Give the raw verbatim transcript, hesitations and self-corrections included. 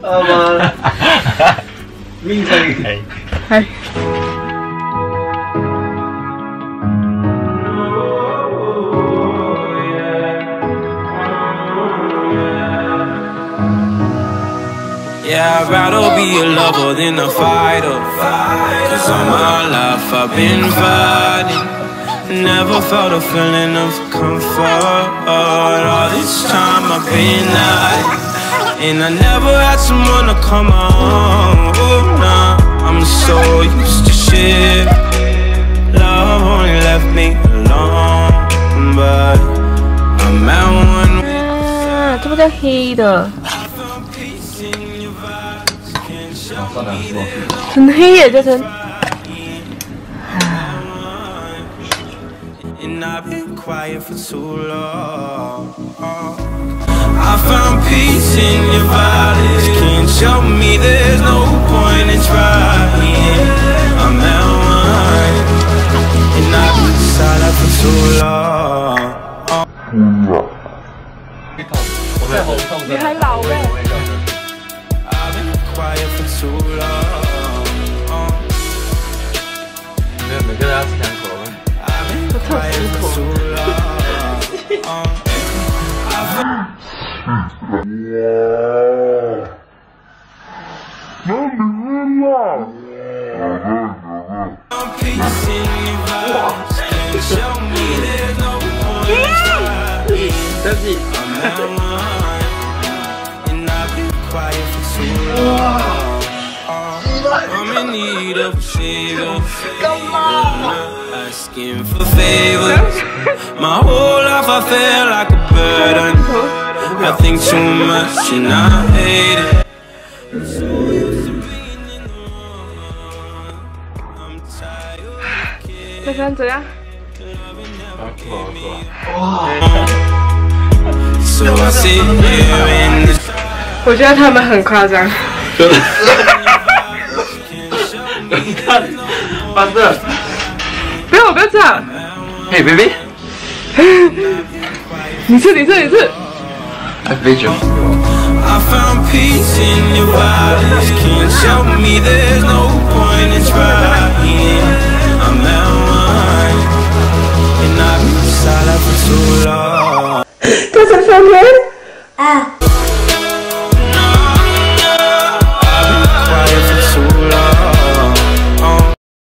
あまあみんなにはいはい Yeah, I'd rather be a lover than a fighter. Cause all my life I've been fighting. Never felt a feeling of comfort. All this time I've been hiding. And I never had someone to come on. Oh, nah, I'm so used to shit. Love only left me alone. But I'm at one. 啊，这不叫黑的。 很黑耶，这层。你还老呗。 没有，每个人要吃两口吗？ 我特吃口。 但是，哇！ I'm in need of a favor. Come on. Asking for favors. My whole life I feel like a burden. I think too much and I hate it. I'm tired. 这张怎样？ So I sit here in this. 我觉得他们很夸张。 你看，发射！ 不要，不要这样。 Hey baby， 你吃，你吃，你吃。 I fed you. I found peace in your eyes. Can't show me there's no point in trying.